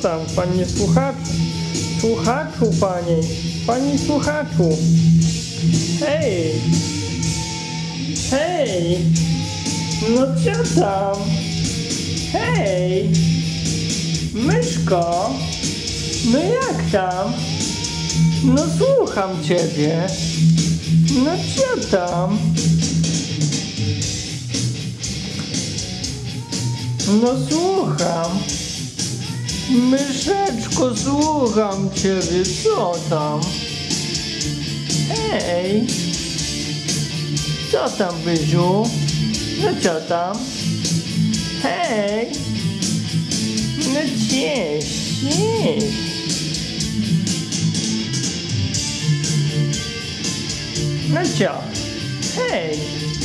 tam, panie słuchaczu? Słuchaczu, pani słuchaczu. Hej! Hej! No co tam? Hej! Myszko! No jak tam? No słucham ciebie. No co tam? No słucham. Myszeczko, słucham ciebie. Co tam? Hej! Co tam, Byziu? No co tam? Hej! No cześć, cześć! No co? Hej!